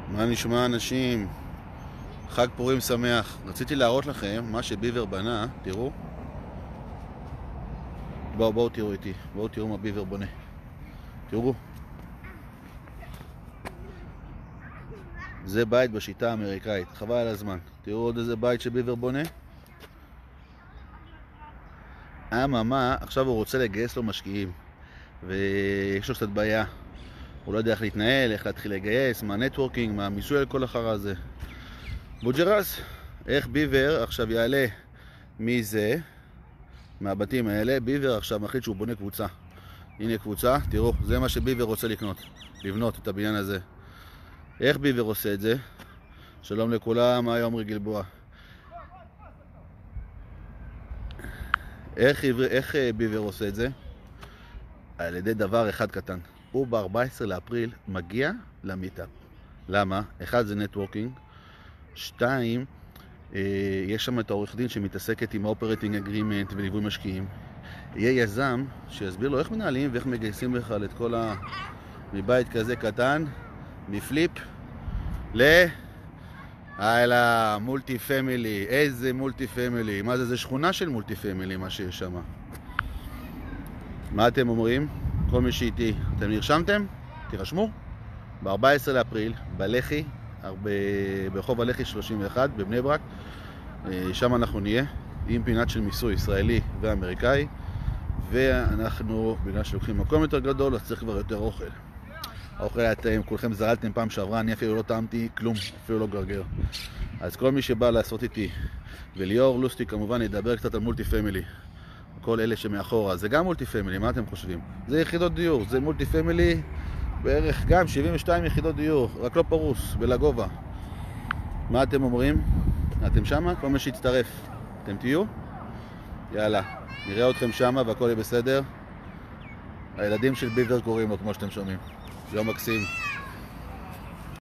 מה נשמע אנשים? חג פורים שמח. רציתי להראות לכם מה שביבר בנה. תראו. בואו תראו איתי. בואו תראו מה ביבר בונה. תראו. זה בית בשיטה האמריקאית. חבל על הזמן. תראו עוד איזה בית שביבר בונה. אממה, עכשיו הוא רוצה לגייס לו משקיעים. ויש לו קצת בעיה. הוא לא יודע איך להתנהל, איך להתחיל לגייס, מה נטוורקינג, מה מיסוי על כל אחר הזה. בוג'רס, איך ביבר עכשיו יעלה מזה, מהבתים האלה. ביבר עכשיו מחליט שהוא בונה קבוצה. הנה קבוצה, תראו, זה מה שביבר רוצה לבנות את הבניין הזה. איך ביבר עושה את זה? שלום לכולם, היום גלבוע. איך ביבר עושה את זה? על ידי דבר אחד קטן. הוא ב-14 לאפריל מגיע למיטאפ. למה? אחד זה נטוורקינג. 2, יש שם את העורך דין שמתעסקת עם האופרטינג אגרימנט וליווי משקיעים. יהיה יזם שיסביר לו איך מנהלים ואיך מגייסים בכלל את כל מבית כזה קטן, מפליפ מולטי פמילי. איזה מולטי פמילי? מה זה? זה שכונה של מולטי פמילי מה שיש שם. מה אתם אומרים? כל מי שאיתי, אתם נרשמתם? תירשמו. ב-14 לאפריל, בלח"י, ברחוב הלח"י 31 בבני ברק. שם אנחנו נהיה עם פינת של מיסוי ישראלי ואמריקאי, ואנחנו, בגלל שלוקחים מקום יותר גדול, אז צריך כבר יותר אוכל. האוכל היה טעים, כולכם זרלתם פעם שעברה, אני אפילו לא טעמתי כלום, אפילו לא גרגר. אז כל מי שבא לעשות איתי, וליאור לוסטי כמובן ידבר קצת על מולטי פמילי. כל אלה שמאחורה, זה גם מולטי פמילי, מה אתם חושבים? זה יחידות דיור, זה מולטי פמילי בערך גם 72 יחידות דיור, רק לא פרוס, בלגובה. מה אתם אומרים? אתם שמה? כל מי שיצטרף, אתם תהיו? יאללה, נראה אתכם שמה והכל יהיה בסדר. הילדים של ביבר קוראים לו כמו שאתם שומעים. יום מקסים.